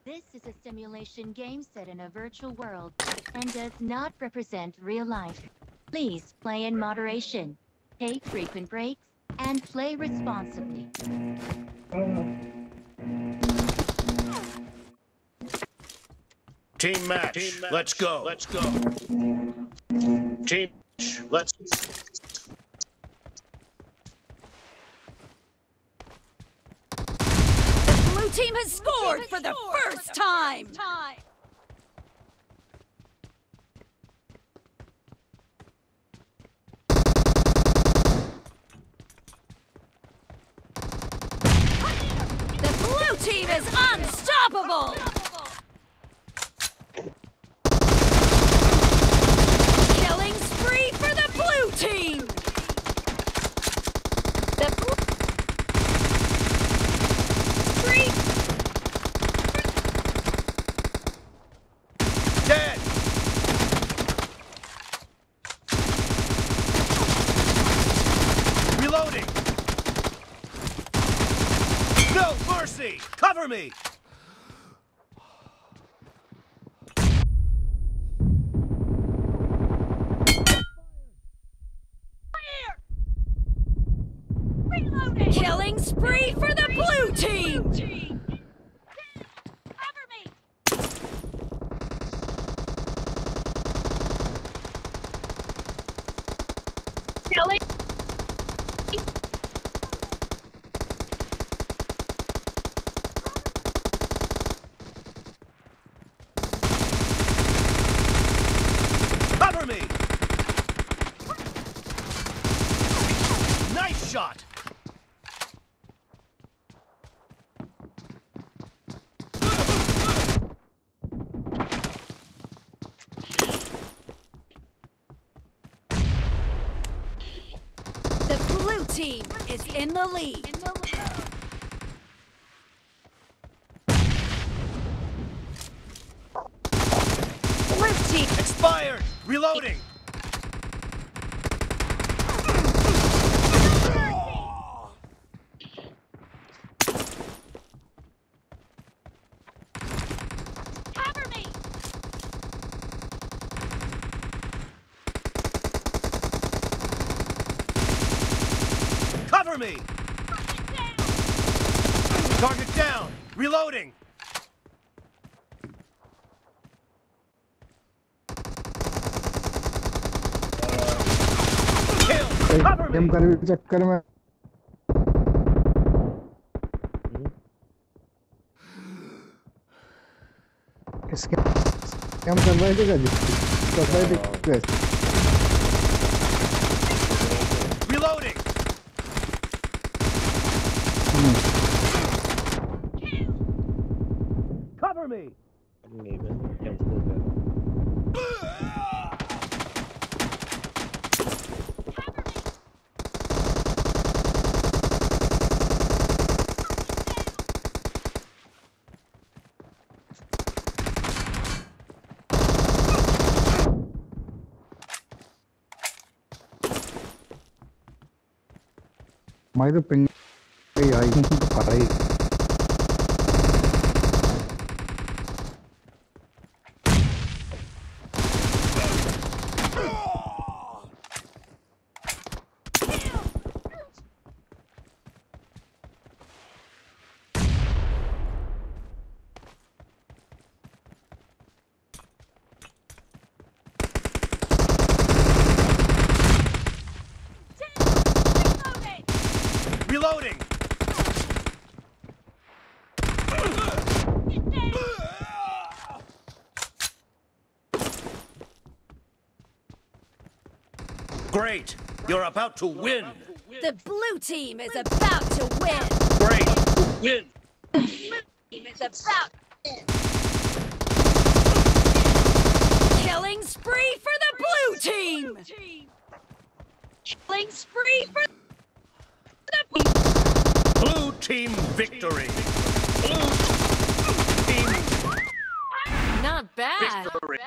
This is a simulation game set in a virtual world and does not represent real life. Please play in moderation, take frequent breaks, and play responsibly. Team match. Let's go. Let's go. Team match. Let's go. The blue team has scored for the first time. The blue team is unstoppable. Killing spree for the blue team. The spree. Dead. Reloading. No mercy. Cover me. Killing spree for the blue team! Cover me! Killing. Cover me. Nice shot. The blue team is in the lead. Blue team. Expired. Reloading. Cover me! Cover me. Target down. Reloading. Kill. Cover me. के चक्कर में इसके हम करवाए थे जी करवाए थे Reloading. Cover me. हमारी तो पिंग आई तो पढ़ाई Reloading. Great. You're about to win. The blue team is about to win. Great. Win. The blue team is about to win. Killing spree for the blue team. Killing spree for the Blue team victory. Blue team Not bad. victory.